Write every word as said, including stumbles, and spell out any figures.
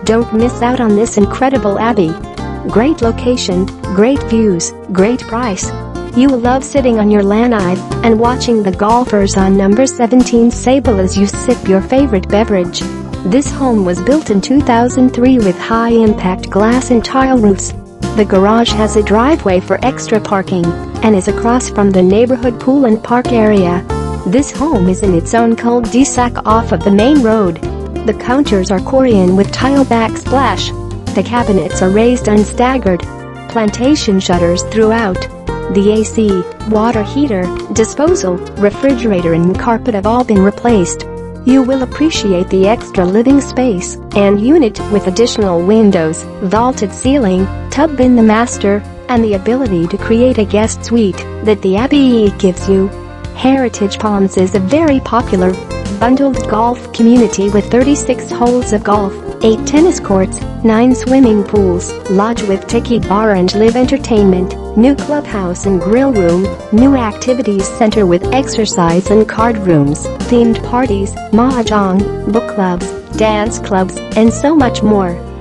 Don't miss out on this incredible abbey. Great location, great views, great price. You will love sitting on your lanai and watching the golfers on number seventeen Sable as you sip your favorite beverage. This home was built in two thousand three with high-impact glass and tile roofs. The garage has a driveway for extra parking and is across from the neighborhood pool and park area. This home is in its own cul-de-sac off of the main road. The counters are Korean with tile backsplash. The cabinets are raised and staggered. Plantation shutters throughout. The A C, water heater, disposal, refrigerator and carpet have all been replaced. You will appreciate the extra living space and unit with additional windows, vaulted ceiling, tub in the master, and the ability to create a guest suite that the Abbey gives you. Heritage Palms is a very popular, bundled golf community with thirty-six holes of golf, eight tennis courts, nine swimming pools, lodge with tiki bar and live entertainment, new clubhouse and grill room, new activities center with exercise and card rooms, themed parties, mahjong, book clubs, dance clubs, and so much more.